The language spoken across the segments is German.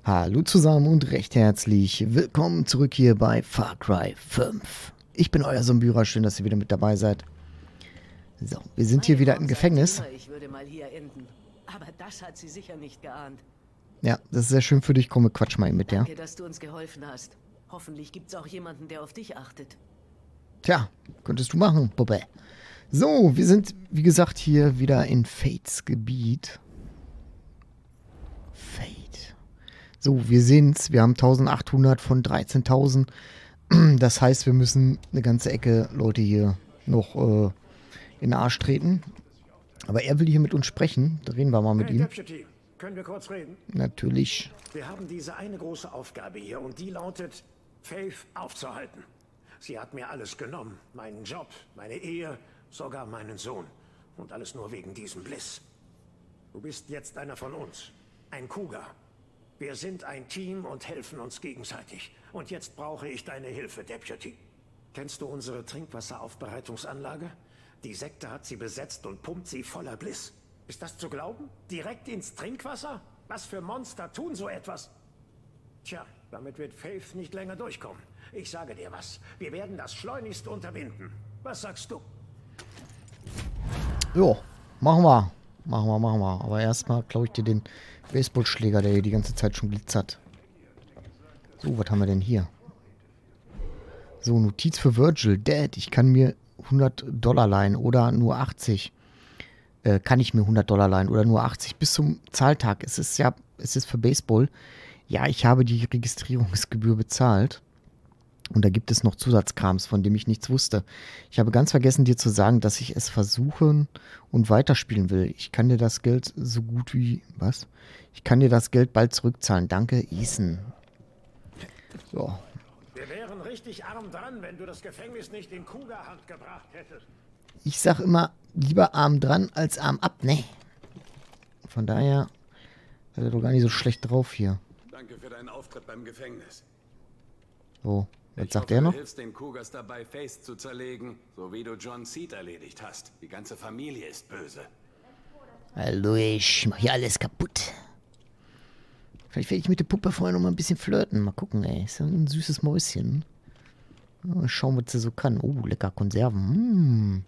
Hallo zusammen und recht herzlich willkommen zurück hier bei Far Cry 5. Ich bin euer Zombierer, schön, dass ihr wieder mit dabei seid. So, wir sind hier wieder im Gefängnis. Ich würde mal hier enden. Aber das hat sie sicher nicht geahnt. Ja, das ist sehr schön für dich. Komm, quatsch mal mit, ja. Danke, dass du uns geholfen hast. Hoffentlich gibt's auch jemanden, der auf dich achtet. Tja, könntest du machen, Puppe. So, wir sind, wie gesagt, hier wieder in Fates Gebiet. Fate. So, wir sehen's. Wir haben 1800 von 13.000. Das heißt, wir müssen eine ganze Ecke Leute hier noch in den Arsch treten. Aber er will hier mit uns sprechen. Da reden wir mal mit ihm. Deputy, können wir kurz reden? Natürlich. Wir haben diese eine große Aufgabe hier und die lautet, Faith aufzuhalten. Sie hat mir alles genommen. Meinen Job, meine Ehe, sogar meinen Sohn. Und alles nur wegen diesem Bliss. Du bist jetzt einer von uns. Ein Cougar. Wir sind ein Team und helfen uns gegenseitig. Und jetzt brauche ich deine Hilfe, Deputy. Kennst du unsere Trinkwasseraufbereitungsanlage? Die Sekte hat sie besetzt und pumpt sie voller Bliss. Ist das zu glauben? Direkt ins Trinkwasser? Was für Monster tun so etwas? Tja, damit wird Faith nicht länger durchkommen. Ich sage dir was. Wir werden das schleunigst unterbinden. Was sagst du? Jo, machen wir. Machen wir. Aber erstmal klaue ich dir den Baseballschläger, der hier die ganze Zeit schon glitzert. So, was haben wir denn hier? So, Notiz für Virgil. Dad, ich kann mir $100 leihen oder nur 80. Kann ich mir $100 leihen oder nur 80 bis zum Zahltag. Es ist für Baseball. Ja, ich habe die Registrierungsgebühr bezahlt. Und da gibt es noch Zusatzkrams, von dem ich nichts wusste. Ich habe ganz vergessen, dir zu sagen, dass ich es versuchen und weiterspielen will. Ich kann dir das Geld so gut wie... Was? Ich kann dir das Geld bald zurückzahlen. Danke, Ethan. So. Wir wären richtig arm dran, wenn du das Gefängnis nicht in Cougar-Hand gebracht hättest. Ich sag immer, lieber Arm dran als Arm ab, ne? Von daher ist er doch gar nicht so schlecht drauf hier. Danke für deinen Auftritt beim Gefängnis. So, was sagt hoffe, er noch? Du hilfst den Cougars dabei, Faith zu zerlegen, so wie du John Seed erledigt hast. Die ganze Familie ist böse. Hallo, ich mach hier alles kaputt. Vielleicht werde ich mit der Puppe vorher noch mal ein bisschen flirten. Mal gucken, ey. Ist ja ein süßes Mäuschen. Mal schauen, was sie so kann. Oh, lecker Konserven.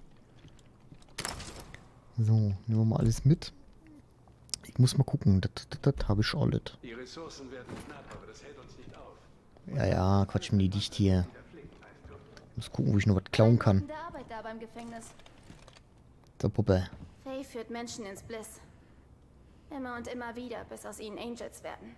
So, nehmen wir mal alles mit. Ich muss mal gucken. Das habe ich alles. Die Ressourcen werden knapp, aber das hält uns nicht auf. Ja, quatsch mir die dicht hier. Muss gucken, wo ich noch was klauen kann. Der Arbeit da beim Gefängnis. So, Puppe. Faye führt Menschen ins Bliss. Immer und immer wieder, bis aus ihnen Angels werden.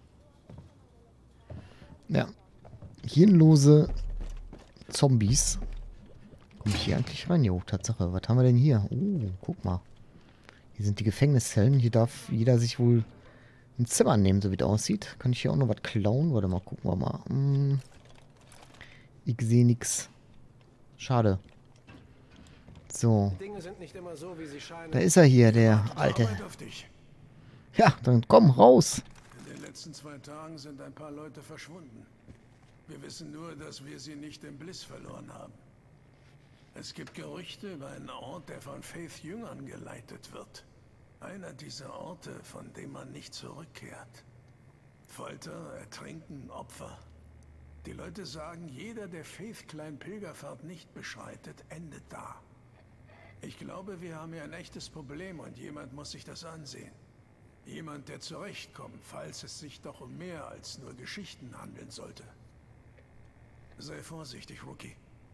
Ja. Hirnlose Zombies. Komme ich hier eigentlich rein? Jo, Tatsache. Was haben wir denn hier? Oh, guck mal. Hier sind die Gefängniszellen. Hier darf jeder sich wohl ein Zimmer nehmen, so wie das aussieht. Kann ich hier auch noch was klauen? Warte mal, gucken wir mal. Ich sehe nix. Schade. So. Dinge sind nicht immer so, wie sie scheinen. Da ist er hier, der Alte. Arbeit auf dich. Ja, dann komm, raus. In den letzten 2 Tagen sind ein paar Leute verschwunden. Wir wissen nur, dass wir sie nicht im Bliss verloren haben. Es gibt Gerüchte über einen Ort, der von Faith Jüngern geleitet wird. Einer dieser Orte, von dem man nicht zurückkehrt. Folter, Ertrinken, Opfer. Die Leute sagen, jeder, der Faith Kleinpilgerfahrt nicht beschreitet, endet da. Ich glaube, wir haben hier ein echtes Problem und jemand muss sich das ansehen. Jemand, der zurechtkommt, falls es sich doch um mehr als nur Geschichten handeln sollte. Sei vorsichtig, Rookie.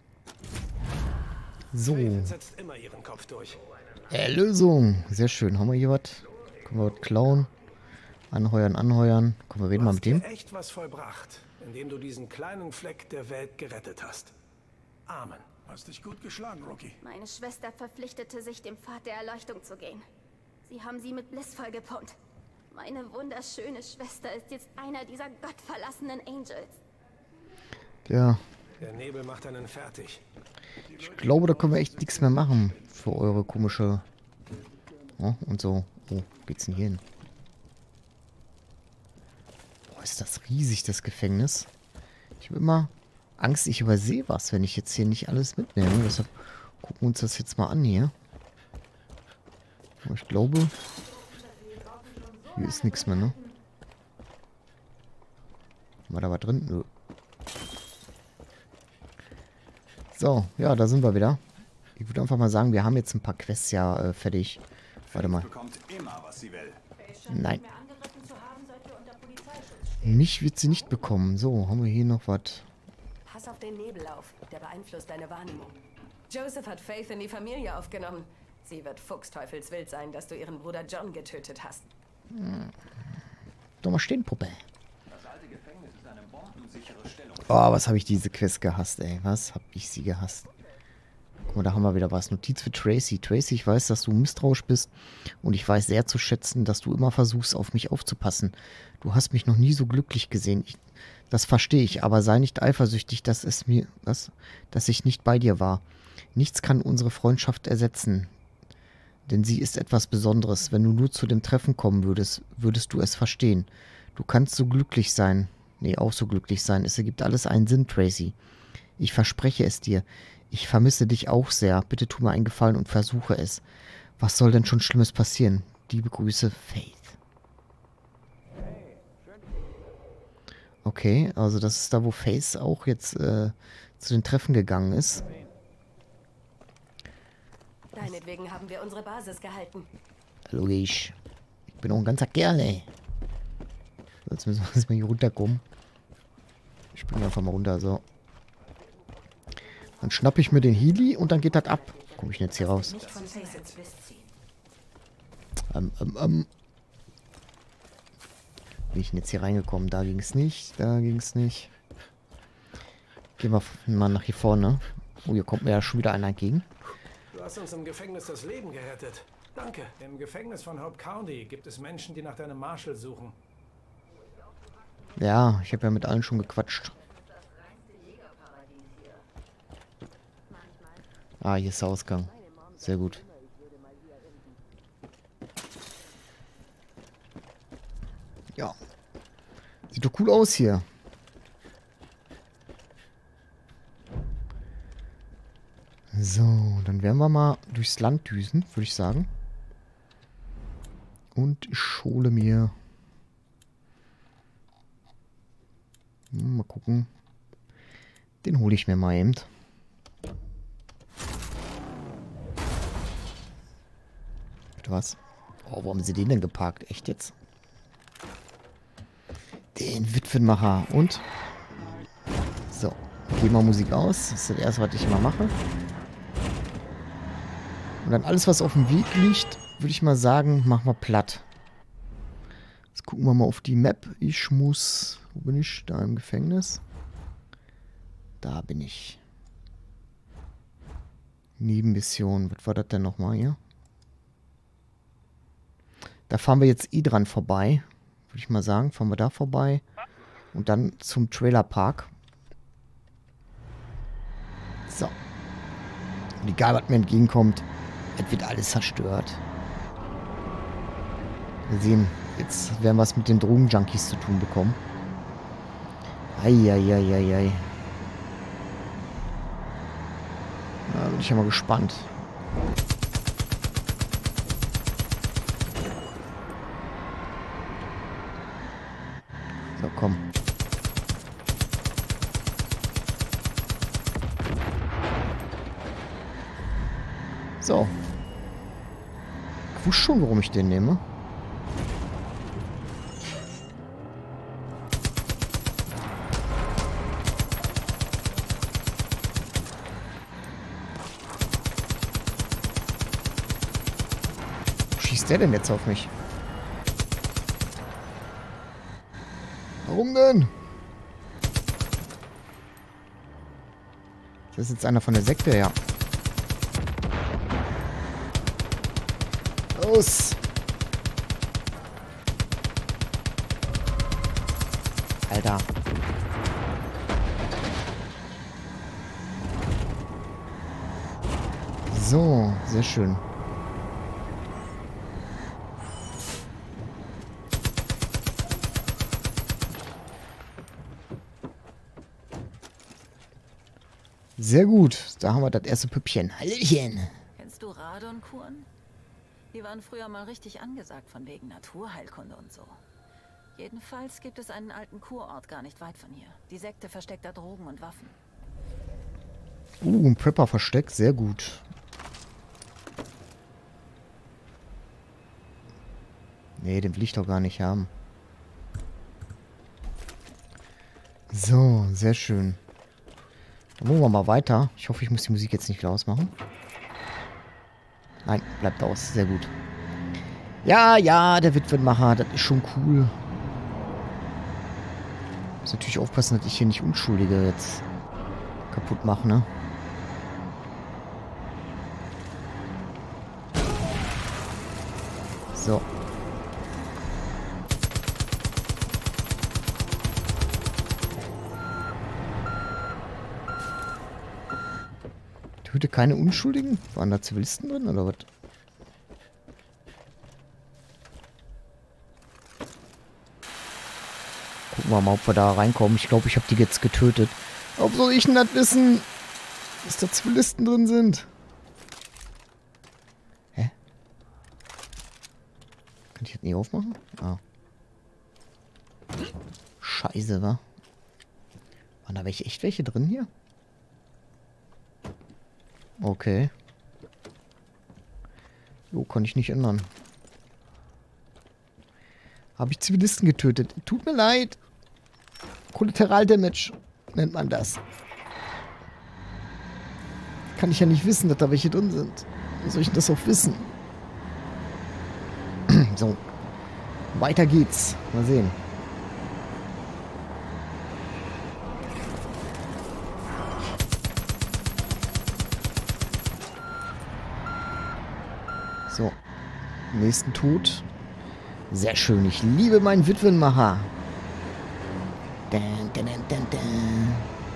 So. Faith setzt immer ihren Kopf durch. Erlösung. Sehr schön. Haben wir hier was? Können wir was klauen? Anheuern. Komm, wir reden mal mit dem. Du hast echt was vollbracht, indem du diesen kleinen Fleck der Welt gerettet hast. Amen. Hast dich gut geschlagen, Rookie. Meine Schwester verpflichtete sich, dem Pfad der Erleuchtung zu gehen. Sie haben sie mit Bliss vollgepumpt. Meine wunderschöne Schwester ist jetzt einer dieser gottverlassenen Angels. Ja, Der Nebel macht einen fertig. ich glaube, da können wir echt nichts mehr machen für eure komische... Oh, und so. Wo geht's denn hier hin? Boah, ist das riesig, das Gefängnis. Ich habe immer Angst, ich übersehe was, wenn ich jetzt hier nicht alles mitnehme. Deshalb gucken wir uns das jetzt mal an hier. Aber ich glaube, hier ist nichts mehr, ne? Haben wir da was drin? Nö. So, ja, da sind wir wieder. Ich würde einfach mal sagen, wir haben jetzt ein paar Quests ja fertig. Warte mal. Bekommt immer, was sie will. Nein. Mich wird sie nicht bekommen. So, haben wir hier noch was? Pass auf den Nebel auf, der beeinflusst deine Wahrnehmung. Joseph hat Faith in die Familie aufgenommen. Sie wird fuchsteufelswild sein, dass du ihren Bruder John getötet hast. Doch mal stehen, Puppe. Oh, was habe ich diese Quest gehasst, ey. Was habe ich sie gehasst? Guck mal, da haben wir wieder was. Notiz für Tracy. Tracy, ich weiß, dass du misstrauisch bist und ich weiß sehr zu schätzen, dass du immer versuchst, auf mich aufzupassen. Du hast mich noch nie so glücklich gesehen. Das verstehe ich, aber sei nicht eifersüchtig, dass ich nicht bei dir war. Nichts kann unsere Freundschaft ersetzen, denn sie ist etwas Besonderes. Wenn du nur zu dem Treffen kommen würdest, würdest du es verstehen. Du kannst so glücklich sein. Nee, auch so glücklich sein. Es ergibt alles einen Sinn, Tracy. Ich verspreche es dir. Ich vermisse dich auch sehr. Bitte tu mir einen Gefallen und versuche es. Was soll denn schon Schlimmes passieren? Liebe Grüße, Faith. Okay, also das ist da, wo Faith auch jetzt zu den Treffen gegangen ist. Deinetwegen haben wir unsere Basis gehalten. Logisch. Ich bin auch ein ganzer Kerl, ey. Jetzt müssen wir erstmal hier runterkommen. Ich springe einfach mal runter, so. Dann schnappe ich mir den Healy und dann geht das ab. Komme ich denn jetzt hier raus? Bin ich denn jetzt hier reingekommen? Da ging es nicht, da ging es nicht. Gehen wir mal nach hier vorne. Oh, hier kommt mir ja schon wieder einer entgegen. Du hast uns im Gefängnis das Leben gerettet. Danke. Im Gefängnis von Hope County gibt es Menschen, die nach deinem Marshal suchen. Ja, ich habe ja mit allen schon gequatscht. Ah, hier ist der Ausgang. Sehr gut. Ja. Sieht doch cool aus hier. So, dann werden wir mal durchs Land düsen, würde ich sagen. Und ich hole mir... Mal gucken. Den hole ich mir mal eben. Bitte was? Oh, wo haben sie den denn geparkt? Echt jetzt? Den Witwenmacher. Und? So. Gehen wir Musik aus. Das ist das erste, was ich immer mache. Und dann alles, was auf dem Weg liegt, würde ich mal sagen, machen wir platt. Jetzt gucken wir mal auf die Map. Ich muss... Wo bin ich? Da im Gefängnis. Da bin ich. Nebenmission. Was war das denn nochmal hier? Da fahren wir jetzt eh dran vorbei. Würde ich mal sagen. Fahren wir da vorbei. Und dann zum Trailerpark. So. Und egal, was mir entgegenkommt, es wird alles zerstört. Wir sehen, jetzt werden wir es mit den Drogenjunkies zu tun bekommen. Eieieiei. Da bin ich ja mal gespannt. So, komm. So. Ich wusste schon, warum ich den nehme. Schießt der denn jetzt auf mich? Warum denn? Das ist jetzt einer von der Sekte, ja. Los! Alter. So, sehr schön. Sehr gut. Da haben wir das erste Püppchen. Hallöchen. Kennst du Radonkuren? Die waren früher mal richtig angesagt von wegen Naturheilkunde und so. Jedenfalls gibt es einen alten Kurort gar nicht weit von hier. Die Sekte versteckt da Drogen und Waffen. Ein Prepper-Versteck, sehr gut. Nee, den will ich doch gar nicht haben. So, sehr schön. Dann machen wir mal weiter. Ich hoffe, ich muss die Musik jetzt nicht wieder ausmachen. Nein, bleibt aus. Sehr gut. Ja, ja, der Witwenmacher, das ist schon cool. Muss natürlich aufpassen, dass ich hier nicht Unschuldige jetzt kaputt mache, ne? So. Töte keine Unschuldigen? Waren da Zivilisten drin oder was? Gucken wir mal, ob wir da reinkommen. Ich glaube, ich habe die jetzt getötet. Ob soll ich denn das wissen, dass da Zivilisten drin sind? Hä? Kann ich das nie aufmachen? Ah. Scheiße, wa? Waren da echt welche drin hier? Okay. Jo, kann ich nicht ändern. Habe ich Zivilisten getötet? Tut mir leid. Kollateraldamage nennt man das. Kann ich ja nicht wissen, dass da welche drin sind. Wie soll ich denn das auch wissen? So. Weiter geht's. Mal sehen. So. Nächsten Tod. Sehr schön. Ich liebe meinen Witwenmacher. Dun, dun, dun, dun, dun.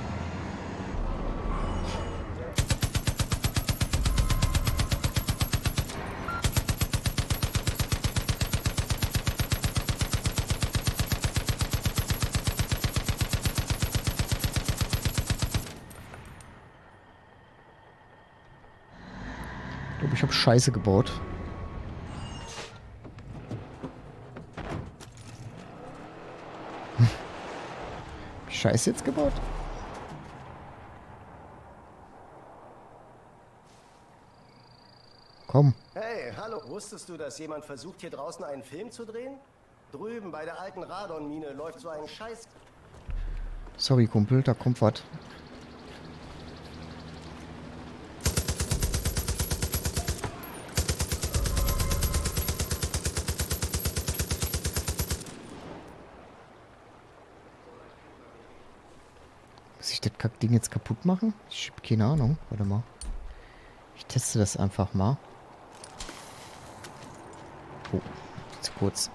Ich glaube, ich habe Scheiße gebaut. Scheiße jetzt gebaut? Komm. Hey, hallo. Wusstest du, dass jemand versucht, hier draußen einen Film zu drehen? Drüben bei der alten Radon-Mine läuft so ein Scheiß... Sorry, Kumpel, da kommt was. Muss ich das Kackding jetzt kaputt machen? Ich hab keine Ahnung. Warte mal. Ich teste das einfach mal. Oh, zu kurz.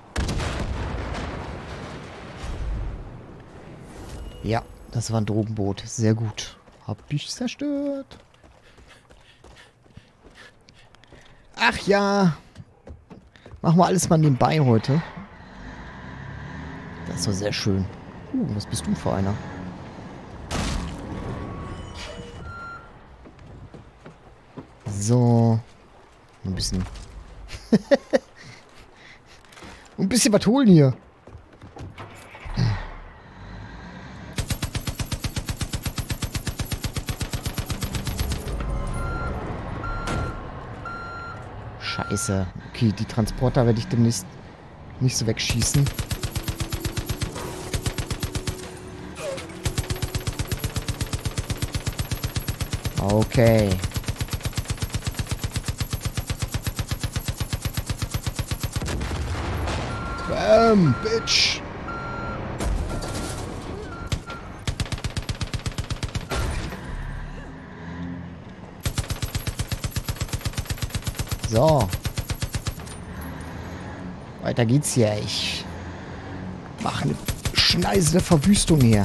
Ja, das war ein Drogenboot. Sehr gut. Hab ich zerstört. Ach ja. Machen wir alles mal nebenbei heute. Das ist doch sehr schön. Was bist du für einer? So. Ein bisschen. Ein bisschen was holen hier. Scheiße. Okay, die Transporter werde ich demnächst nicht so wegschießen. Okay. Bam, Bitch. So. Weiter geht's hier. Ich mache eine schneisende Verwüstung hier.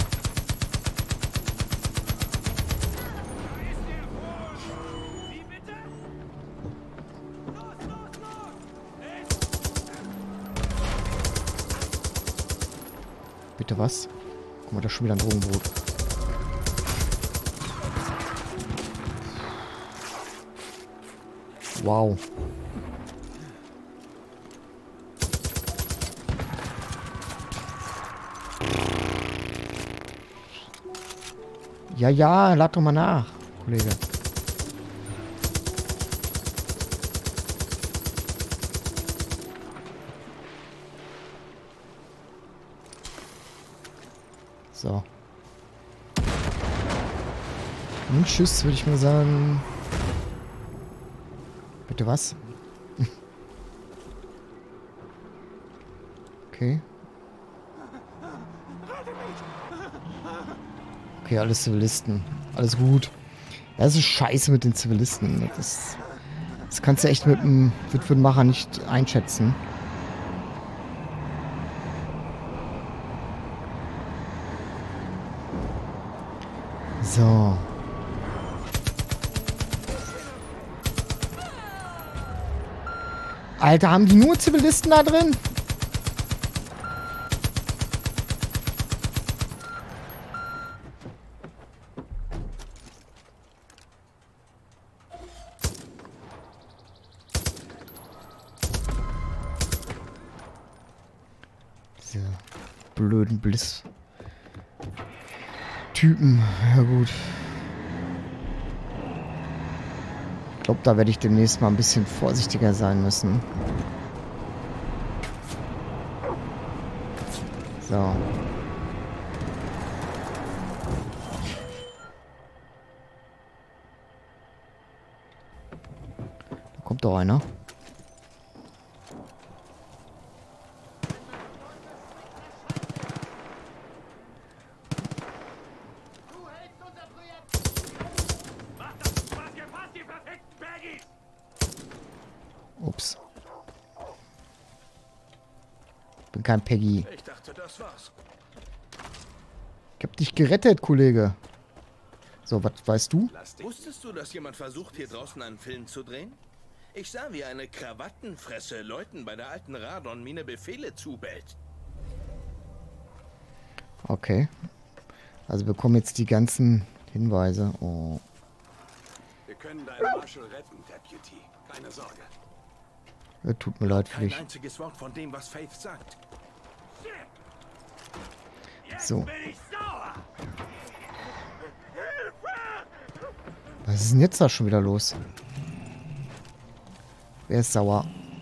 Bitte was? Guck mal, da ist schon wieder ein Drogenboot. Wow. Ja, ja, lad doch mal nach, Kollege. So. Und tschüss, würde ich mal sagen. Bitte was? Okay. Okay, alles Zivilisten. Alles gut. Ja, das ist scheiße mit den Zivilisten. Das kannst du echt mit dem Macher nicht einschätzen. So. Alter, haben die nur Zivilisten da drin? Diese blöden Bliss-Typen. Ja gut. Ich glaube, da werde ich demnächst mal ein bisschen vorsichtiger sein müssen. So. Da kommt doch einer. Ups. Bin kein Peggy. Ich dachte, das war's. Ich hab dich gerettet, Kollege. So, was weißt du? Wusstest du, dass jemand versucht, hier draußen einen Film zu drehen? Ich sah, wie eine Krawattenfresse Leuten bei der alten Radon-Mine Befehle zubellt. Okay. Also wir bekommen jetzt die ganzen Hinweise. Oh. Wir können deinen Marshall retten, Deputy. Keine Sorge. Tut mir leid für Kein dich. einziges Wort von dem, was Faith sagt. So. Was ist denn jetzt da schon wieder los? Wer ist sauer?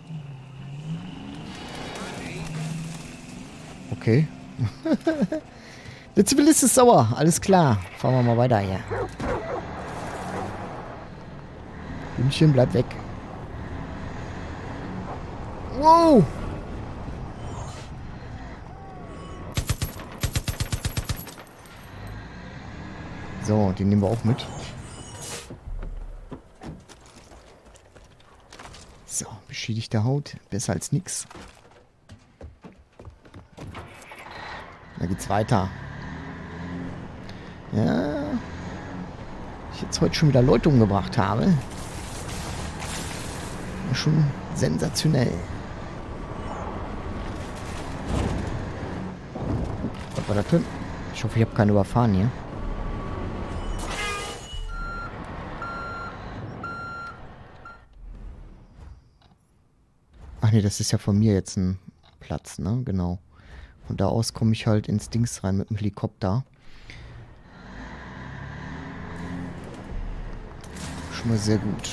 Okay. Der Zivilist ist sauer. Alles klar. Fahren wir mal weiter hier. Hühnchen, bleib weg. Wow! So, den nehmen wir auch mit. So, beschädigte Haut. Besser als nix. Da geht's weiter. Ja. Ich jetzt heute schon wieder Leute umgebracht habe. Schon sensationell. Was war das denn? Ich hoffe, ich habe keinen überfahren hier. Ach nee, das ist ja von mir jetzt ein Platz, ne? Genau. Von da aus komme ich halt ins Dings rein mit dem Helikopter. Schon mal sehr gut.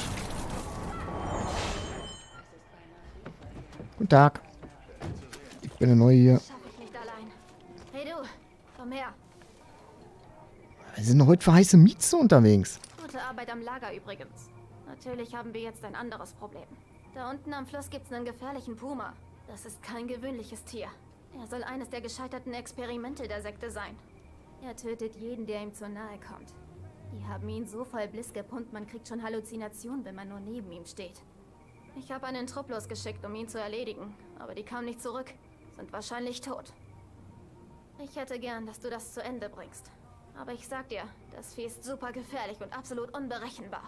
Guten Tag. Ich bin der Neue hier. Schaff ich nicht allein. Hey du, komm her. Wir sind heute für heiße Mieze unterwegs. Gute Arbeit am Lager übrigens. Natürlich haben wir jetzt ein anderes Problem. Da unten am Fluss gibt's einen gefährlichen Puma. Das ist kein gewöhnliches Tier. Er soll eines der gescheiterten Experimente der Sekte sein. Er tötet jeden, der ihm zu nahe kommt. Die haben ihn so voll Bliss gepumpt, man kriegt schon Halluzinationen, wenn man nur neben ihm steht. Ich habe einen Trupp losgeschickt, um ihn zu erledigen, aber die kamen nicht zurück. Sind wahrscheinlich tot. Ich hätte gern, dass du das zu Ende bringst. Aber ich sag dir, das Vieh ist super gefährlich und absolut unberechenbar.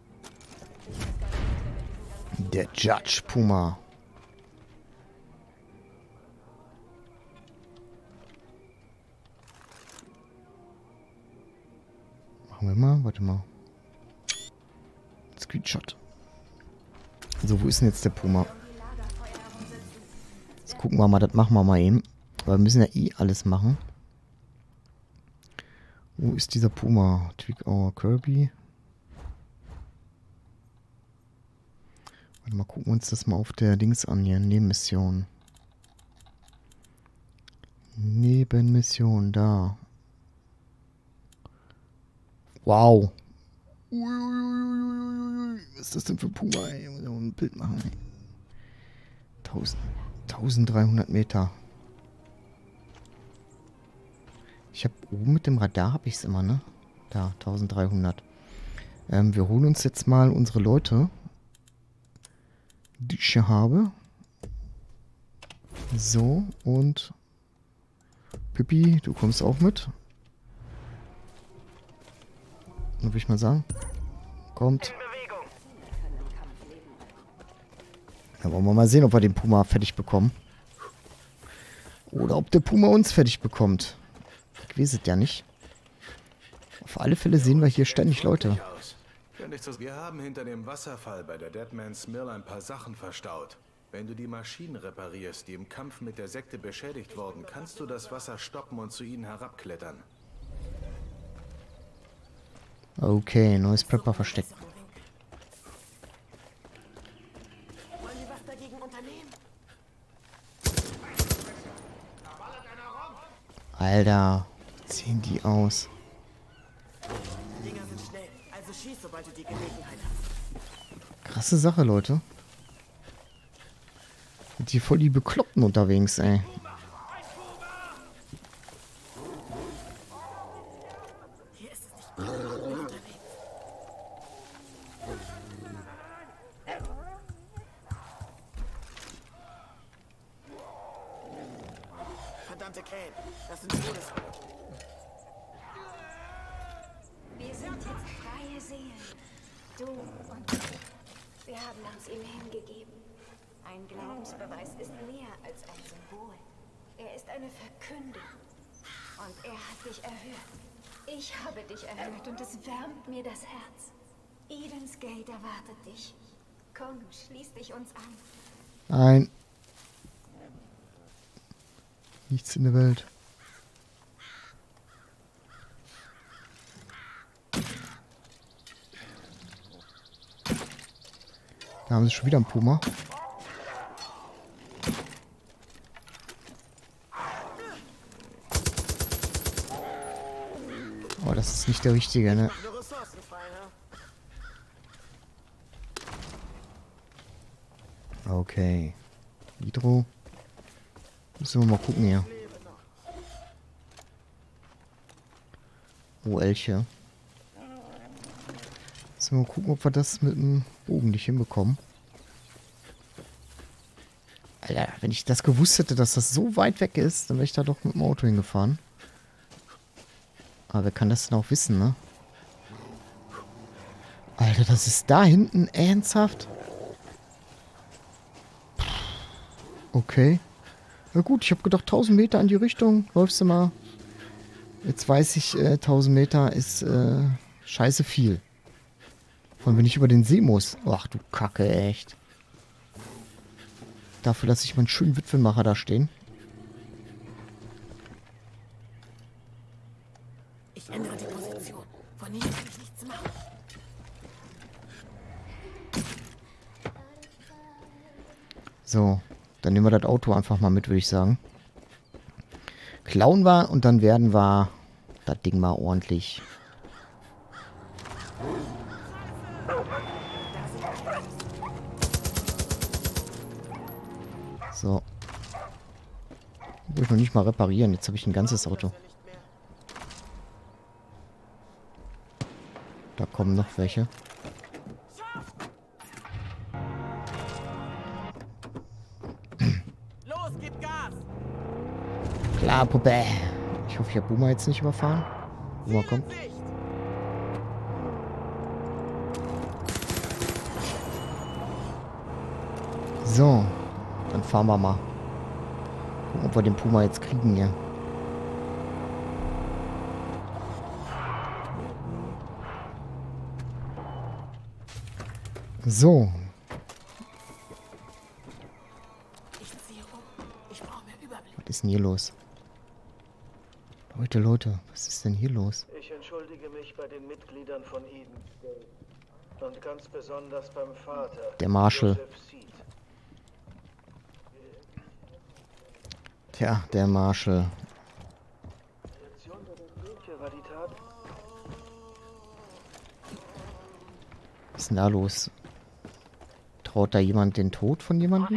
Der Judge Puma. Machen wir mal, warte mal. Screenshot. So, wo ist denn jetzt der Puma? Jetzt gucken wir mal, das machen wir mal eben. Aber wir müssen ja eh alles machen. Wo ist dieser Puma? Twig-Hour Kirby. Warte mal, gucken wir uns das mal auf der Dings an hier. Nebenmission. Nebenmission, da. Wow. Was ist das denn für Puma, ey? Ich muss auch ein Bild machen, ey. 1300 Meter. Ich habe oben mit dem Radar, habe ich es immer, ne? Da, 1300. Wir holen uns jetzt mal unsere Leute, die ich hier habe. So, und Pippi, du kommst auch mit. Dann würde ich mal sagen. Kommt. Da wollen wir mal sehen, ob wir den Puma fertig bekommen. Oder ob der Puma uns fertig bekommt. Ich weiß es ja nicht. Auf alle Fälle sehen wir hier ständig Leute. Wir haben hinter dem Wasserfall bei der Deadman's Mill ein paar Sachen verstaut. Wenn du die Maschinen reparierst, die im Kampf mit der Sekte beschädigt wurden, kannst du das Wasser stoppen und zu ihnen herabklettern. Okay, neues Prepper versteckt. Wollen wir was dagegen unternehmen? Alter, wie sehen die aus? Die Dinger sind schnell, also schieß, sobald du die Gelegenheit hast. Krasse Sache, Leute. Sind hier voll die Bekloppten unterwegs, ey. Hier ist es nicht unterwegs. Verdammte Kane, das sind Todes... Wir sind jetzt freie Seelen. Du und ich. Wir haben uns ihm hingegeben. Ein Glaubensbeweis ist mehr als ein Symbol. Er ist eine Verkündung. Und er hat dich erhört. Ich habe dich erhört und es wärmt mir das Herz. Eden's Gate erwartet dich. Komm, schließ dich uns an. Nein. Nichts in der Welt. Da haben sie schon wieder einen Puma. Oh, das ist nicht der richtige, ne? Okay. Hydro. Müssen wir mal gucken hier. Oh, Elche. Müssen wir mal gucken, ob wir das mit dem Bogen nicht hinbekommen. Alter, wenn ich das gewusst hätte, dass das so weit weg ist, dann wäre ich da doch mit dem Auto hingefahren. Aber wer kann das denn auch wissen, ne? Alter, das ist da hinten ernsthaft? Okay. Na gut, ich habe gedacht, 1000 Meter in die Richtung. Läufst du mal. Jetzt weiß ich, 1000 Meter ist scheiße viel. Und wenn ich über den See muss. Ach du Kacke, echt. Dafür lasse ich meinen schönen Witwenmacher da stehen. Ich ändere die Position. Von hier kann ich nichts machen. So, dann nehmen wir das Auto einfach mal mit, würde ich sagen. Klauen wir und dann werden wir das Ding mal ordentlich. So. Will ich noch nicht mal reparieren. Jetzt habe ich ein ganzes Auto. Da kommen noch welche. Los, gib Gas! Klar, Puppe. Ich hoffe, ich habe Boomer jetzt nicht überfahren. Boomer kommt. So. Dann fahren wir mal. Gucken, ob wir den Puma jetzt kriegen hier. So. Was ist denn hier los? Leute, Leute, was ist denn hier los? Ich entschuldige mich bei den Mitgliedern von Eden und ganz besonders beim Vater. Der Marshall. Tja, der Marshall. Was ist denn da los? Traut da jemand den Tod von jemandem?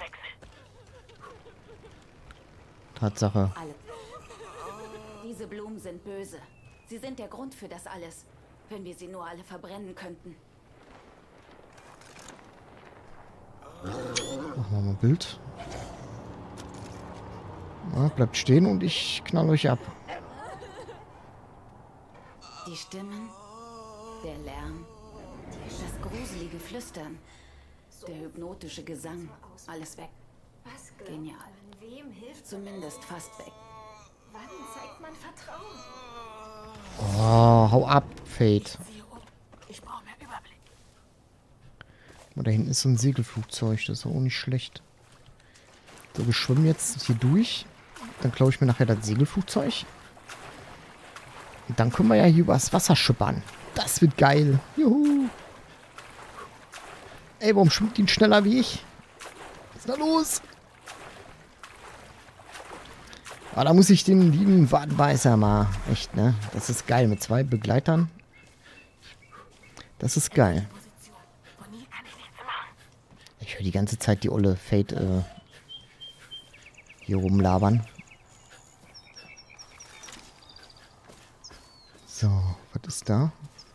Tatsache. Diese Blumen sind böse. Sie sind der Grund für das alles. Wenn wir sie nur alle verbrennen könnten. Machen wir mal ein Bild. Ja, bleibt stehen und ich knall euch ab. Die Stimmen, der Lärm, das gruselige Flüstern, der hypnotische Gesang, alles weg. Genial. Zumindest fast weg. Wann zeigt man Vertrauen? Oh, hau ab, Fate. Ich brauche mehr Überblick. Oh, da hinten ist so ein Segelflugzeug, das ist auch nicht schlecht. So, wir schwimmen jetzt hier durch. Dann klaue ich mir nachher das Segelflugzeug. Und dann können wir ja hier übers Wasser schippern. Das wird geil. Juhu. Ey, warum schwimmt die schneller wie ich? Was ist da los? Ah, da muss ich den lieben Wadenbeißer mal. Echt, ne? Das ist geil. Mit 2 Begleitern. Das ist geil. Ich höre die ganze Zeit die olle Fate hier rumlabern. So, was ist da?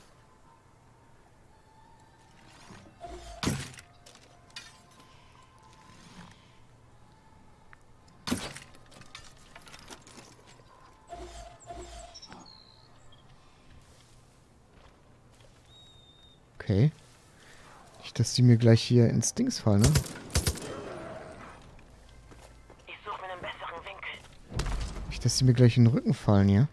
Okay. Nicht, dass die mir gleich hier ins Dings fallen, ne? Ich suche mir einen besseren Winkel. Nicht, dass die mir gleich in den Rücken fallen, ja?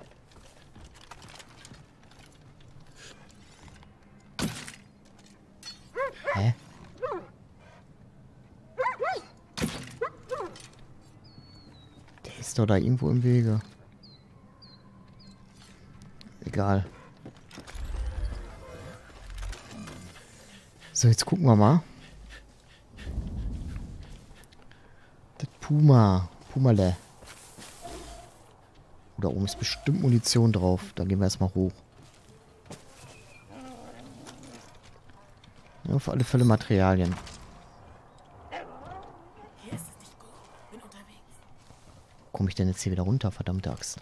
Hä? Der ist doch da irgendwo im Wege. Egal. So, jetzt gucken wir mal. Das Pumale. Da oben ist bestimmt Munition drauf. Da gehen wir erstmal hoch. Ja, auf alle Fälle Materialien. Hier ist es nicht gut. Bin unterwegs. Wo komme ich denn jetzt hier wieder runter? Verdammte Axt.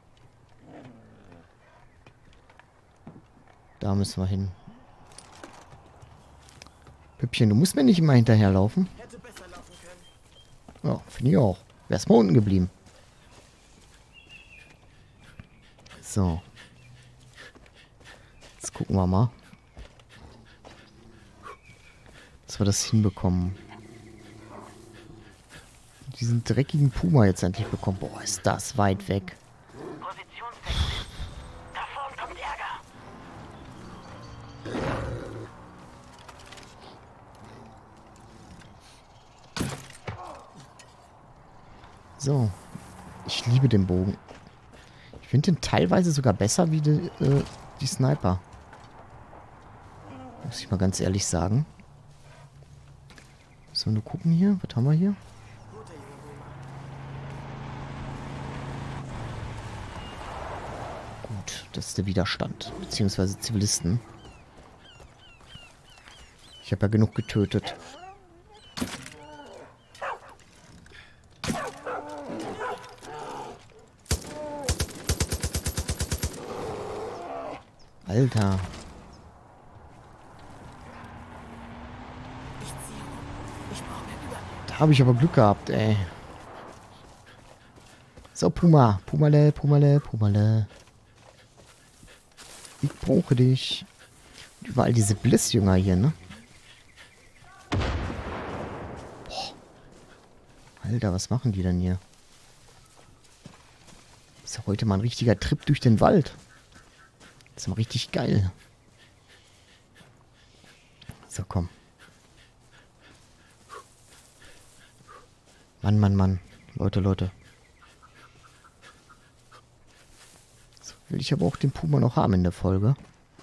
Da müssen wir hin. Püppchen, du musst mir nicht immer hinterherlaufen. Ja, finde ich auch. Wär's mal unten geblieben. So. Jetzt gucken wir mal. Dass wir das hinbekommen. Diesen dreckigen Puma jetzt endlich bekommen. Boah, ist das weit weg. Positionswechsel. Da vorn kommt Ärger. So. Ich liebe den Bogen. Ich finde den teilweise sogar besser wie die Sniper. Muss ich mal ganz ehrlich sagen. Sollen wir nur gucken hier? Was haben wir hier? Gut, das ist der Widerstand. Beziehungsweise Zivilisten. Ich habe ja genug getötet. Alter. Da habe ich aber Glück gehabt, ey. So, Puma. Pumale, Pumale, Pumale. Ich brauche dich. Und überall diese Bliss-Jünger hier, ne? Boah. Alter, was machen die denn hier? Ist ja heute mal ein richtiger Trip durch den Wald. Das ist mal richtig geil. So, komm. Mann, Mann, Mann. Leute, Leute. Will ich aber auch den Puma noch haben in der Folge.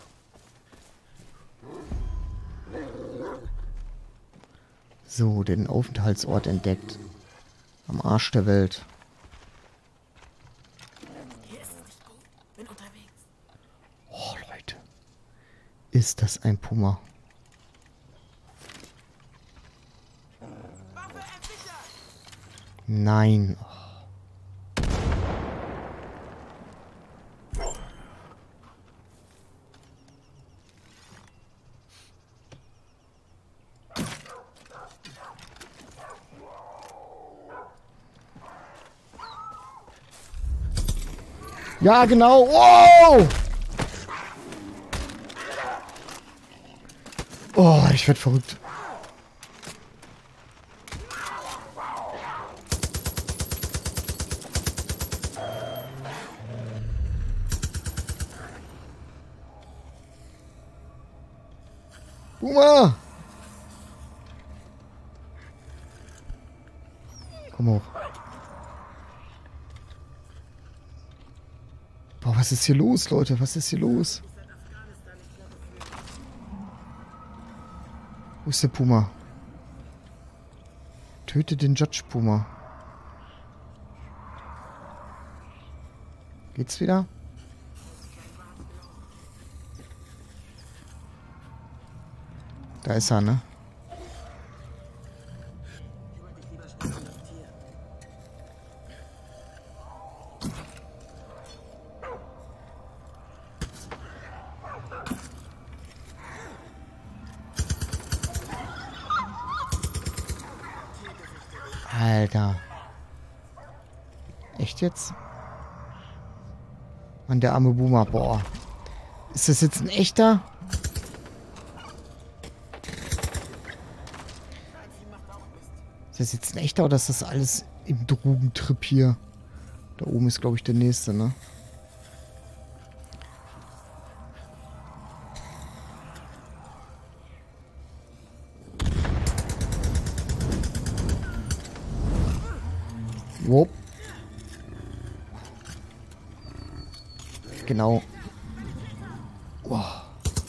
So, den Aufenthaltsort entdeckt. Am Arsch der Welt. Oh, Leute. Ist das ein Puma? Nein. Ja, genau. Wow! Oh, ich werd verrückt. Puma! Komm hoch. Boah, was ist hier los, Leute? Was ist hier los? Wo ist der Puma? Töte den Judge Puma. Geht's wieder? Da ist er, ne? Alter. Echt jetzt? Mann, der arme Boomer. Boah. Ist das jetzt ein echter? Ist das jetzt ein echter oder ist das alles im Drogentrip hier? Da oben ist, glaube ich, der nächste, ne? Wop. Genau. Wow.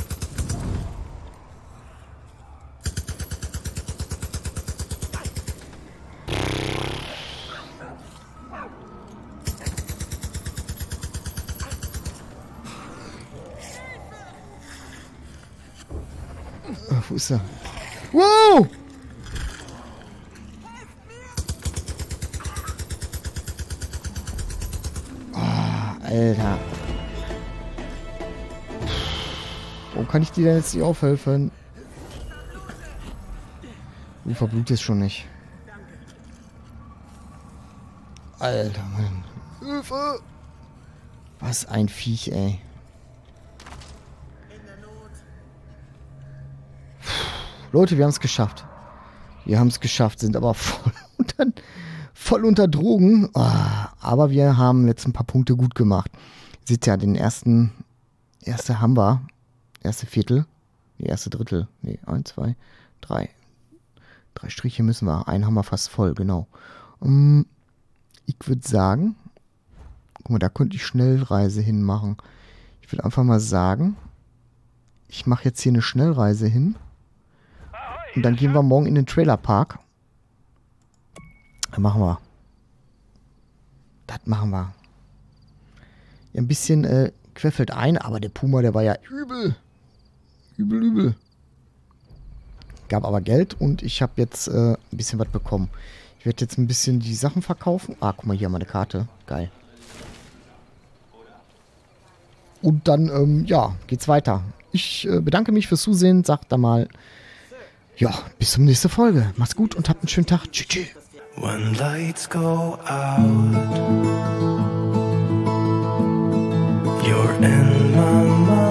Wo ist er? Wow! Alter. Warum kann ich dir denn jetzt nicht aufhelfen? Du verblutest schon nicht. Alter, Mann. Hilfe! Was ein Viech, ey. Leute, wir haben es geschafft. Wir haben es geschafft, sind aber voll unter Drogen. Oh, aber wir haben jetzt ein paar Punkte gut gemacht. Seht ja, den erste haben wir. Erste Viertel. Die erste Drittel. Ne, 1, 2, 3. 3 Striche müssen wir. Einen haben wir fast voll, genau. Ich würde sagen, guck mal, da könnte ich Schnellreise hinmachen. Ich würde einfach mal sagen, ich mache jetzt hier eine Schnellreise hin. Und dann gehen wir morgen in den Trailerpark. Das machen wir. Das machen wir. Ja, ein bisschen querfällt ein, aber der Puma, der war ja übel. Übel. Gab aber Geld und ich habe jetzt ein bisschen was bekommen. Ich werde jetzt ein bisschen die Sachen verkaufen. Ah, guck mal, hier haben wir eine Karte. Geil. Und dann, ja, geht's weiter. Ich bedanke mich fürs Zusehen. Sagt da mal, ja, bis zur nächsten Folge. Macht's gut und habt einen schönen Tag. Tschüss. When lights go out, you're in my mind.